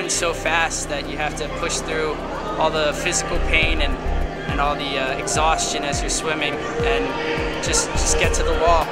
happens so fast that you have to push through all the physical pain and all the exhaustion as you're swimming and just get to the wall.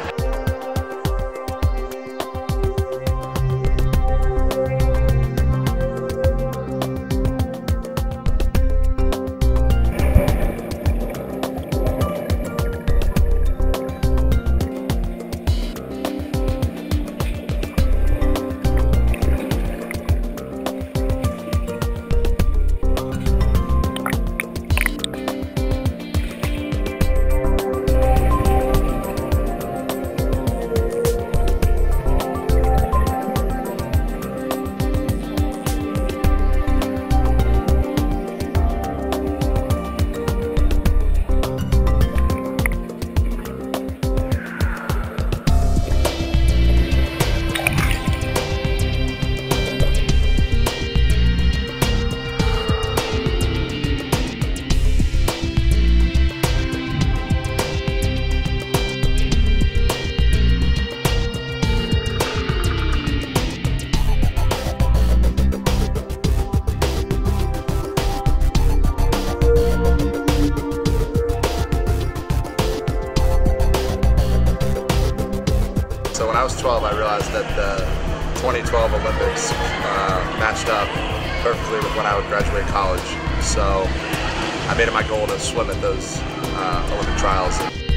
So when I was 12, I realized that the 2012 Olympics matched up perfectly with when I would graduate college. So I made it my goal to swim at those Olympic trials.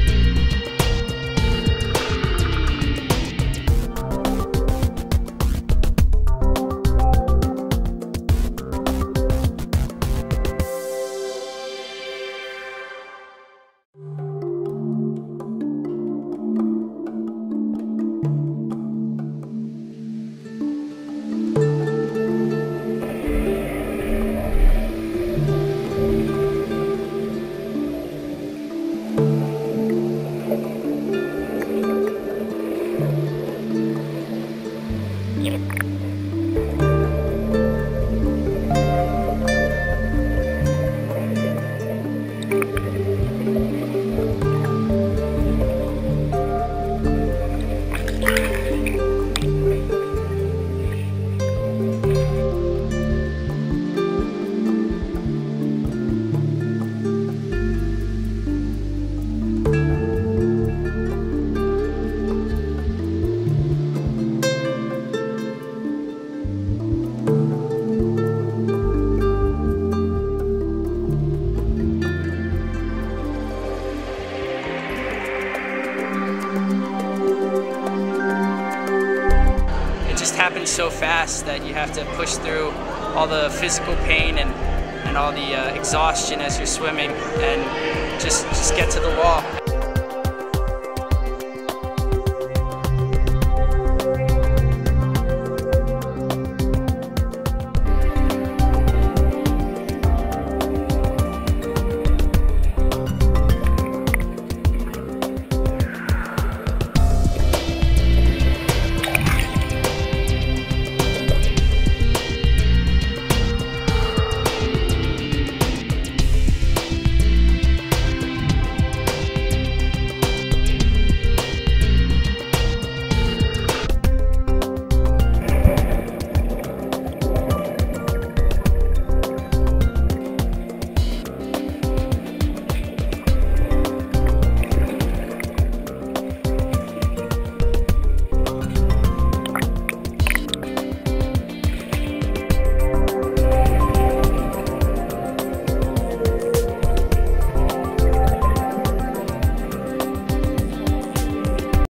Happens so fast that you have to push through all the physical pain and all the exhaustion as you're swimming and just get to the wall.